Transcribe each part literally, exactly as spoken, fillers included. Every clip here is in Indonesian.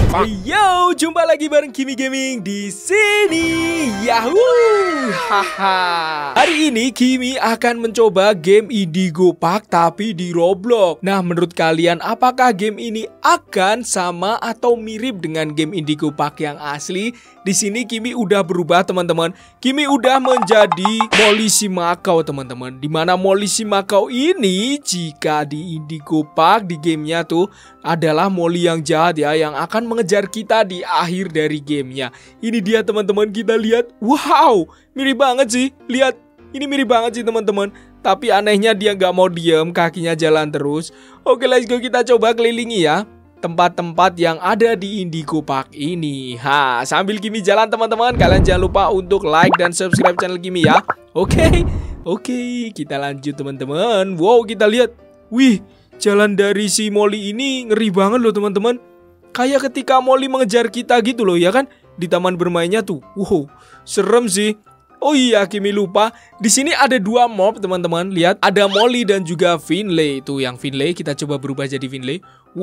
Yo, jumpa lagi bareng Kimi Gaming di sini. Yahoo! Haha. Hari ini Kimi akan mencoba game Indigo Park tapi di Roblox. Nah, menurut kalian apakah game ini akan sama atau mirip dengan game Indigo Park yang asli? Di sini Kimi udah berubah, teman-teman. Kimi udah menjadi Molly Simakau, teman-teman. Dimana Molly Simakau ini jika di Indigo Park di gamenya tuh adalah Molly yang jahat ya, yang akan mengejar kita di akhir dari gamenya. Ini dia, teman-teman, kita lihat. Wow, mirip banget sih. Lihat, ini mirip banget sih, teman-teman. Tapi anehnya dia nggak mau diem, kakinya jalan terus. Oke, let's go, kita coba kelilingi ya tempat-tempat yang ada di Indigo Park ini. Ha, sambil Kimi jalan, teman-teman, kalian jangan lupa untuk like dan subscribe channel Kimi ya. Oke, oke, kita lanjut, teman-teman. Wow, kita lihat. Wih, jalan dari si Molly ini ngeri banget loh, teman-teman. Kayak ketika Molly mengejar kita gitu loh, ya kan? Di taman bermainnya tuh. Wow, serem sih. Oh iya, Kimi lupa. Di sini ada dua mob, teman-teman. Lihat, ada Molly dan juga Finlay. Itu yang Finlay, kita coba berubah jadi Finlay.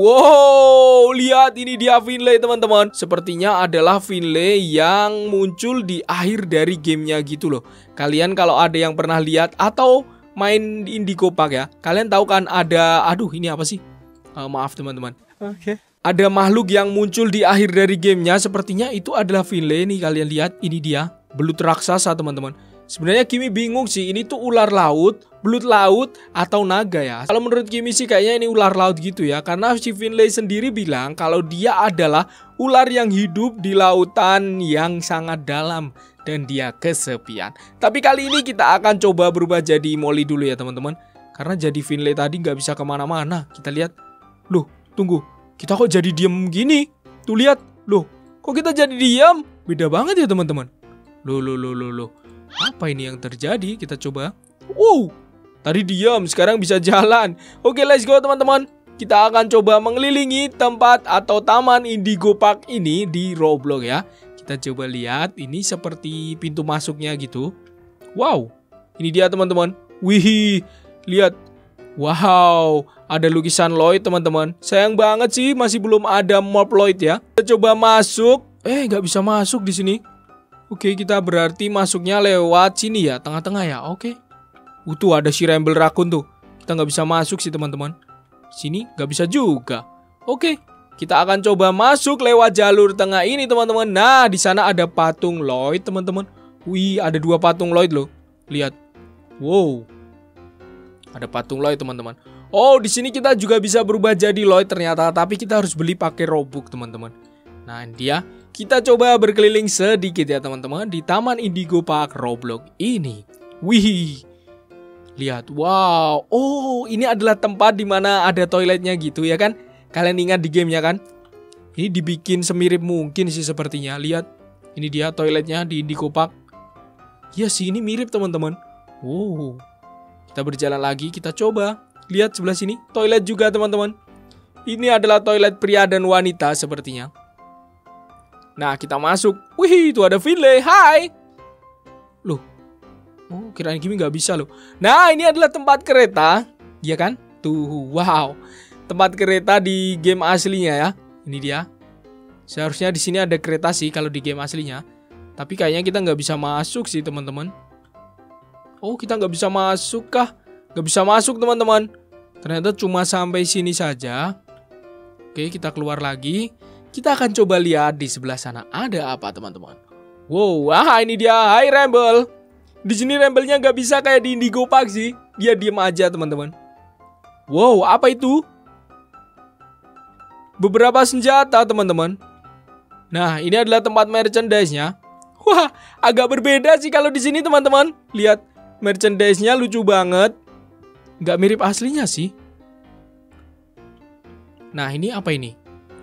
Wow, lihat, ini dia Finlay, teman-teman. Sepertinya adalah Finlay yang muncul di akhir dari gamenya gitu loh. Kalian kalau ada yang pernah lihat atau main di Indigo Park ya, kalian tahu kan ada, aduh ini apa sih? Uh, maaf, teman-teman. Oke. Okay. Ada makhluk yang muncul di akhir dari gamenya. Sepertinya itu adalah Finlay nih, kalian lihat. Ini dia, belut raksasa, teman-teman. Sebenarnya Kimi bingung sih, ini tuh ular laut, belut laut, atau naga ya. Kalau menurut Kimi sih kayaknya ini ular laut gitu ya. Karena si Finlay sendiri bilang kalau dia adalah ular yang hidup di lautan yang sangat dalam. Dan dia kesepian. Tapi kali ini kita akan coba berubah jadi Molly dulu ya, teman-teman. Karena jadi Finlay tadi nggak bisa kemana-mana. Kita lihat. Loh, tunggu. Kita kok jadi diem gini? Tuh lihat. Loh, kok kita jadi diam? Beda banget ya, teman-teman. Loh, loh, loh, loh, loh. Apa ini yang terjadi? Kita coba. Wow, tadi diam, sekarang bisa jalan. Oke, let's go, teman-teman. Kita akan coba mengelilingi tempat atau taman Indigo Park ini di Roblox ya. Kita coba lihat, ini seperti pintu masuknya gitu. Wow, ini dia, teman-teman. Wih, lihat. Wow, ada lukisan Lloyd, teman-teman. Sayang banget sih masih belum ada mob Lloyd ya. Kita coba masuk. Eh, nggak bisa masuk di sini. Oke, kita berarti masuknya lewat sini ya, tengah-tengah ya. Oke. Uh, tuh ada si Ramble Raccoon tuh. Kita nggak bisa masuk sih, teman-teman. Sini nggak bisa juga. Oke, kita akan coba masuk lewat jalur tengah ini, teman-teman. Nah, di sana ada patung Lloyd, teman-teman. Wih, ada dua patung Lloyd loh. Lihat. Wow. Ada patung Lloyd, teman-teman. Oh, di sini kita juga bisa berubah jadi Lloyd ternyata, tapi kita harus beli pakai Robux, teman-teman. Nah, ini dia. Kita coba berkeliling sedikit ya, teman-teman, di Taman Indigo Park Roblox ini. Wih. Lihat. Wow. Oh, ini adalah tempat di mana ada toiletnya gitu ya kan? Kalian ingat di gamenya kan? Ini dibikin semirip mungkin sih sepertinya. Lihat. Ini dia toiletnya di Indigo Park. Ya sih, ini mirip, teman-teman. Wow. Kita berjalan lagi, kita coba. Lihat sebelah sini, toilet juga, teman-teman. Ini adalah toilet pria dan wanita sepertinya. Nah, kita masuk. Wih, itu ada Finlay. Hai. Loh. Oh, kirain Kimi nggak bisa loh. Nah, ini adalah tempat kereta. Iya kan? Tuh, wow. Tempat kereta di game aslinya ya. Ini dia. Seharusnya di sini ada kereta sih kalau di game aslinya. Tapi kayaknya kita nggak bisa masuk sih, teman-teman. Oh, kita nggak bisa masuk kah? Nggak bisa masuk, teman-teman. Ternyata cuma sampai sini saja. Oke, kita keluar lagi. Kita akan coba lihat di sebelah sana ada apa, teman-teman. Wow, wah ini dia. Hai, Ramble. Di sini Ramble-nya nggak bisa kayak di Indigo Park sih. Dia diem aja, teman-teman. Wow, apa itu? Beberapa senjata, teman-teman. Nah, ini adalah tempat merchandise-nya. Wah, agak berbeda sih kalau di sini, teman-teman. Lihat, merchandise-nya lucu banget. Nggak mirip aslinya sih. Nah, ini apa ini?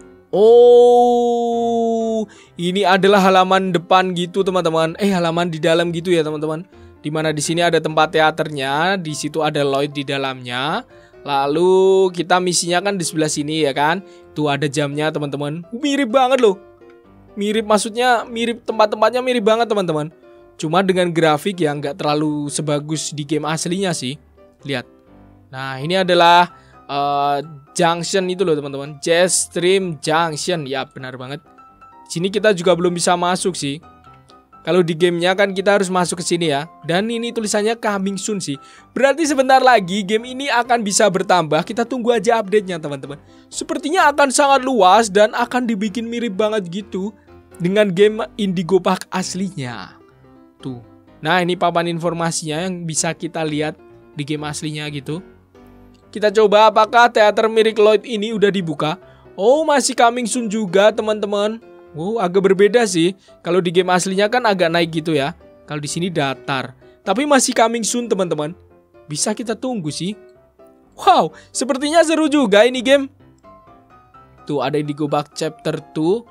Oh, ini adalah halaman depan gitu, teman-teman. Eh, halaman di dalam gitu ya, teman-teman. Dimana di sini ada tempat teaternya. Di situ ada Lloyd di dalamnya. Lalu kita misinya kan di sebelah sini ya kan. Tuh ada jamnya, teman-teman. Mirip banget loh. Mirip, maksudnya mirip, tempat-tempatnya mirip banget, teman-teman. Cuma dengan grafik yang nggak terlalu sebagus di game aslinya sih. Lihat. Nah, ini adalah uh, Junction itu loh teman-teman. Jetstream Junction. Ya benar banget. Sini kita juga belum bisa masuk sih. Kalau di gamenya kan kita harus masuk ke sini ya. Dan ini tulisannya coming soon sih. Berarti sebentar lagi game ini akan bisa bertambah. Kita tunggu aja update-nya teman-teman. Sepertinya akan sangat luas dan akan dibikin mirip banget gitu dengan game Indigo Park aslinya. Tuh. Nah ini papan informasinya yang bisa kita lihat di game aslinya gitu. Kita coba apakah teater Miracle Lloyd ini udah dibuka. Oh masih coming soon juga teman-teman. Wow, agak berbeda sih. Kalau di game aslinya kan agak naik gitu ya. Kalau di sini datar. Tapi masih coming soon, teman-teman. Bisa kita tunggu sih. Wow, sepertinya seru juga ini game. Tuh, ada Indigo Park Chapter dua.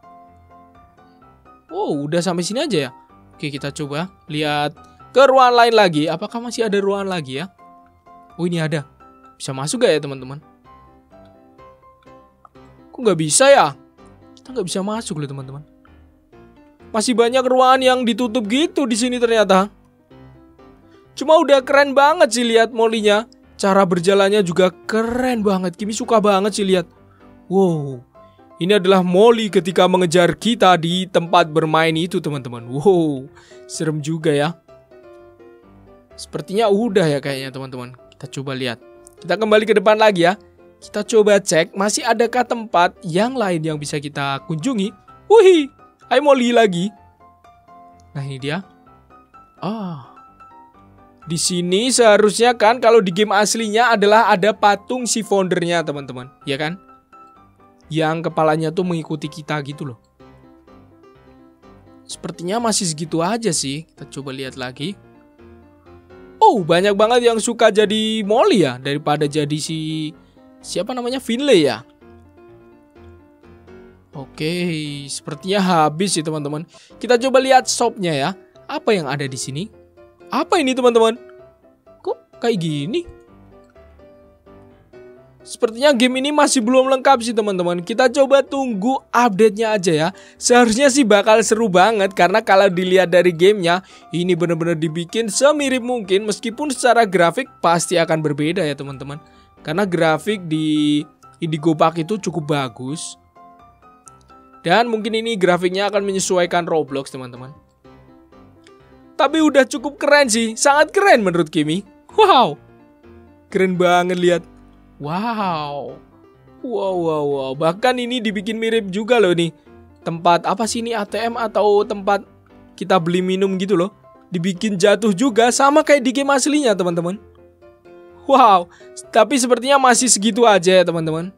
Wow, udah sampai sini aja ya. Oke, kita coba lihat ke ruangan lain lagi. Apakah masih ada ruangan lagi ya? Oh, ini ada. Bisa masuk gak ya, teman-teman? Kok nggak bisa ya? Kita nggak bisa masuk loh teman-teman. Masih banyak ruangan yang ditutup gitu di sini ternyata. Cuma udah keren banget sih lihat Molly-nya. Cara berjalannya juga keren banget. Kimi suka banget sih lihat. Wow. Ini adalah Molly ketika mengejar kita di tempat bermain itu teman-teman. Wow. Serem juga ya. Sepertinya udah ya kayaknya teman-teman. Kita coba lihat. Kita kembali ke depan lagi ya. Kita coba cek, masih adakah tempat yang lain yang bisa kita kunjungi? Wih, hai Molly lagi. Nah ini dia. Ah, di sini seharusnya kan kalau di game aslinya adalah ada patung si foundernya teman-teman, ya kan? Yang kepalanya tuh mengikuti kita gitu loh. Sepertinya masih segitu aja sih. Kita coba lihat lagi. Oh, banyak banget yang suka jadi Molly ya daripada jadi si siapa namanya? Finley ya. Oke, sepertinya habis sih teman-teman. Kita coba lihat shopnya ya. Apa yang ada di sini? Apa ini teman-teman? Kok kayak gini? Sepertinya game ini masih belum lengkap sih teman-teman. Kita coba tunggu update-nya aja ya. Seharusnya sih bakal seru banget. Karena kalau dilihat dari gamenya, ini benar-benar dibikin semirip mungkin. Meskipun secara grafik pasti akan berbeda ya teman-teman. Karena grafik di Indigo Park itu cukup bagus. Dan mungkin ini grafiknya akan menyesuaikan Roblox teman-teman. Tapi udah cukup keren sih. Sangat keren menurut Kimi. Wow. Keren banget lihat. Wow. Wow wow wow. Bahkan ini dibikin mirip juga loh nih. Tempat apa sih ini, A T M atau tempat kita beli minum gitu loh. Dibikin jatuh juga sama kayak di game aslinya teman-teman. Wow. Tapi sepertinya masih segitu aja ya teman-teman.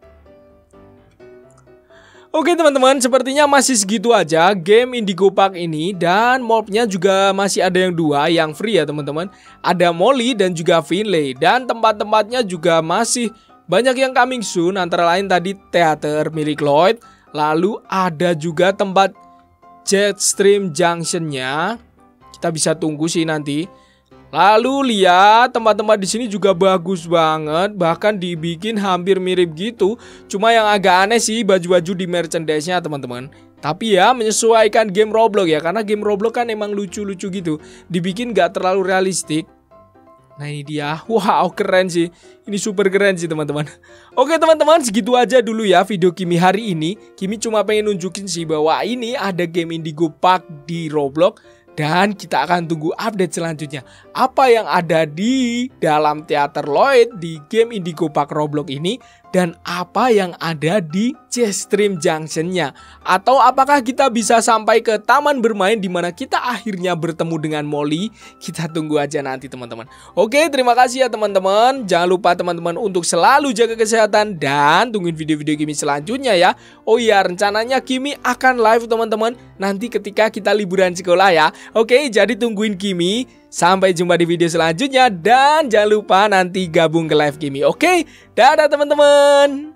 Oke teman-teman, sepertinya masih segitu aja game Indigo Park ini. Dan mobnya juga masih ada yang dua, yang free ya teman-teman. Ada Molly dan juga Finley. Dan tempat-tempatnya juga masih banyak yang coming soon. Antara lain tadi teater Miracle Lloyd. Lalu ada juga tempat Jetstream Junction-nya. Kita bisa tunggu sih nanti. Lalu lihat tempat-tempat di sini juga bagus banget, bahkan dibikin hampir mirip gitu. Cuma yang agak aneh sih baju-baju di merchandise-nya teman-teman. Tapi ya menyesuaikan game Roblox ya, karena game Roblox kan emang lucu-lucu gitu. Dibikin gak terlalu realistik. Nah ini dia, wow keren sih. Ini super keren sih teman-teman. Oke teman-teman, segitu aja dulu ya video Kimi hari ini. Kimi cuma pengen nunjukin sih bahwa ini ada game Indigo Park di Roblox. Dan kita akan tunggu update selanjutnya. Apa yang ada di dalam teater Lloyd di game Indigo Park Roblox ini. Dan apa yang ada di Jetstream Junction-nya. Atau apakah kita bisa sampai ke taman bermain di mana kita akhirnya bertemu dengan Molly. Kita tunggu aja nanti teman-teman. Oke, terima kasih ya teman-teman. Jangan lupa teman-teman untuk selalu jaga kesehatan. Dan tungguin video-video Kimi selanjutnya ya. Oh iya, rencananya Kimi akan live teman-teman. Nanti ketika kita liburan sekolah ya. Oke, jadi tungguin Kimi. Sampai jumpa di video selanjutnya. Dan jangan lupa nanti gabung ke live Kimi. Oke, dadah teman-teman.